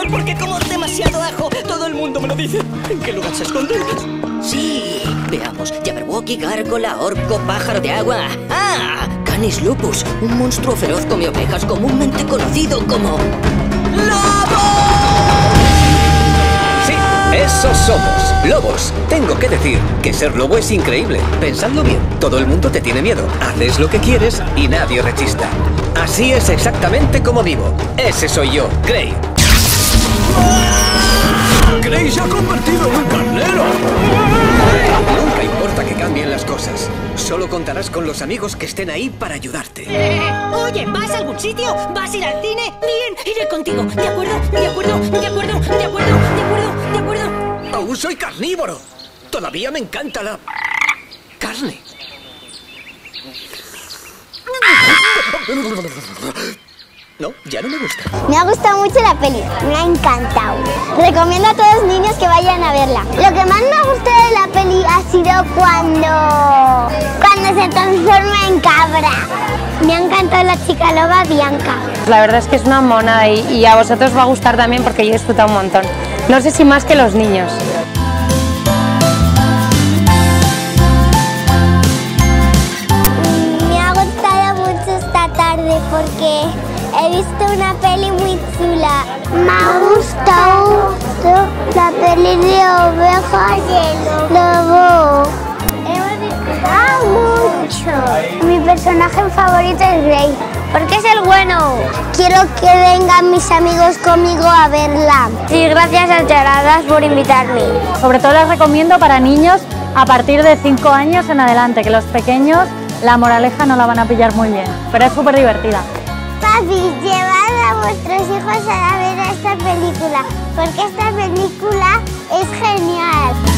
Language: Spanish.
mal porque como demasiado ajo. Todo el mundo me lo dice. ¿En qué lugar se esconde? Sí, veamos. Jabberwocky, gárgola, orco, pájaro de agua. ¡Ah! Canis lupus, un monstruo feroz come ovejas comúnmente conocido como... ¡Lobo! Sí, esos somos, lobos. Tengo que decir que ser lobo es increíble. Pensadlo bien, todo el mundo te tiene miedo. Haces lo que quieres y nadie rechista. Así es exactamente como vivo. Ese soy yo, Gray. ¡Gray se ha convertido en un carnero! Nunca importa que cambien las cosas. Solo contarás con los amigos que estén ahí para ayudarte. Oye, ¿vas a algún sitio? ¿Vas a ir al cine? Bien, iré contigo. ¿De acuerdo? ¿De acuerdo? ¿De acuerdo? ¿De acuerdo? ¿De acuerdo? ¿De acuerdo? ¡Aún soy carnívoro! Todavía me encanta la... carne. No, ya no me gusta. Me ha gustado mucho la peli, me ha encantado. Recomiendo a todos los niños que vayan a verla. Lo que más me ha gustado de la peli ha sido cuando se transforma en cabra. Me ha encantado la chica loba Bianca. La verdad es que es una mona y a vosotros os va a gustar también porque yo he disfrutado un montón. No sé si más que los niños. Me ha gustado mucho esta tarde porque he visto una peli muy chula. Me ha gustado la peli de ovejas y lobo. Hemos disfrutado mucho. Mi personaje favorito es Gray, porque es el bueno. Quiero que vengan mis amigos conmigo a verla. Y gracias a Charadas por invitarme. Sobre todo las recomiendo para niños a partir de 5 años en adelante, que los pequeños la moraleja no la van a pillar muy bien, pero es súper divertida. Papi, llevad a vuestros hijos a ver esta película, porque esta película es genial.